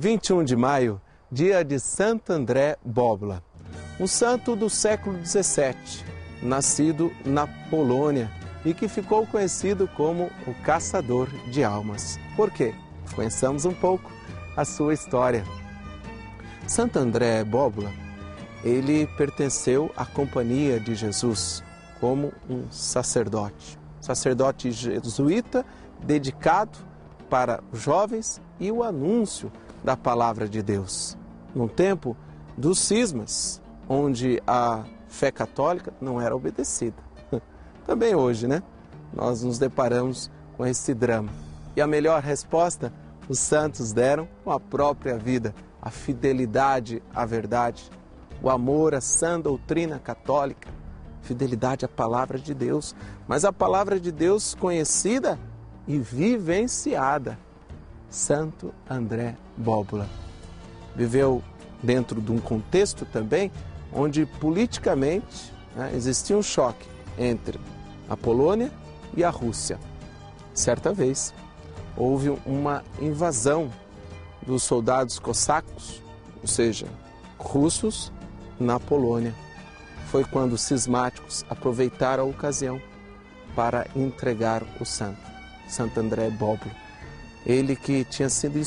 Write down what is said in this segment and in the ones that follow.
21 de maio, dia de Santo André Bóbula, um santo do século XVII, nascido na Polônia e que ficou conhecido como o caçador de almas. Por quê? Conheçamos um pouco a sua história. Santo André Bóbula, ele pertenceu à Companhia de Jesus como um sacerdote jesuíta dedicado para os jovens e o anúncio da palavra de Deus. No tempo dos cismas, onde a fé católica não era obedecida. Também hoje, né? Nós nos deparamos com esse drama. E a melhor resposta os santos deram com a própria vida, a fidelidade à verdade, o amor à sã doutrina católica, fidelidade à palavra de Deus, mas a palavra de Deus conhecida e vivenciada. Santo André Bóbula viveu dentro de um contexto também onde politicamente existia um choque entre a Polônia e a Rússia. Certa vez houve uma invasão dos soldados cossacos, ou seja, russos, na Polônia. Foi quando os cismáticos aproveitaram a ocasião para entregar o santo, Santo André Bóbula. Ele que tinha sido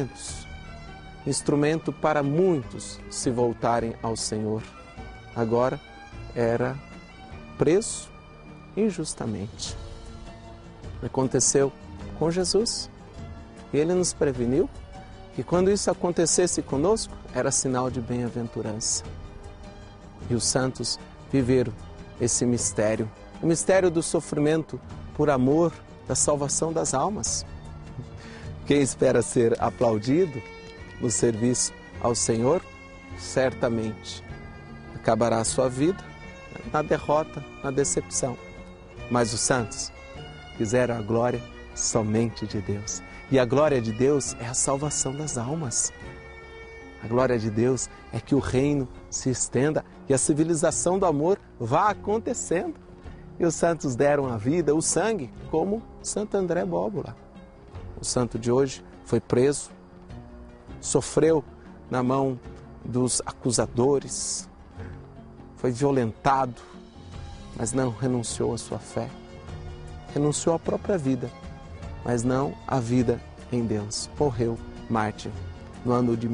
instrumento para muitos se voltarem ao Senhor. Agora era preso injustamente. Aconteceu com Jesus. E ele nos preveniu que quando isso acontecesse conosco, era sinal de bem-aventurança. E os santos viveram esse mistério, o mistério do sofrimento por amor da salvação das almas. Quem espera ser aplaudido no serviço ao Senhor, certamente acabará a sua vida na derrota, na decepção. Mas os santos quiseram a glória somente de Deus. E a glória de Deus é a salvação das almas. A glória de Deus é que o reino se estenda e a civilização do amor vá acontecendo. E os santos deram a vida, o sangue, como Santo André Bóbula. O santo de hoje foi preso, sofreu na mão dos acusadores, foi violentado, mas não renunciou à sua fé. Renunciou à própria vida, mas não à vida em Deus. Morreu mártir no ano de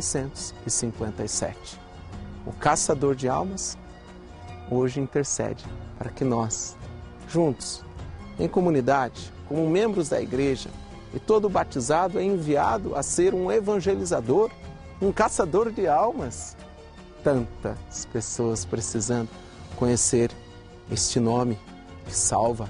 1657. O caçador de almas hoje intercede para que nós, juntos, em comunidade, como membros da igreja, e todo batizado é enviado a ser um evangelizador, um caçador de almas. Tantas pessoas precisando conhecer este nome que salva.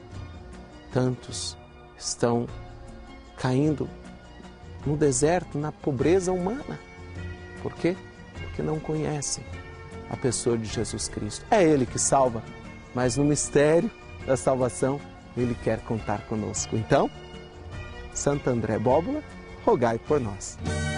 Tantos estão caindo no deserto, na pobreza humana. Por quê? Porque não conhecem a pessoa de Jesus Cristo. É Ele que salva, mas no mistério da salvação, Ele quer contar conosco. Então, Santo André Bóbula, rogai por nós.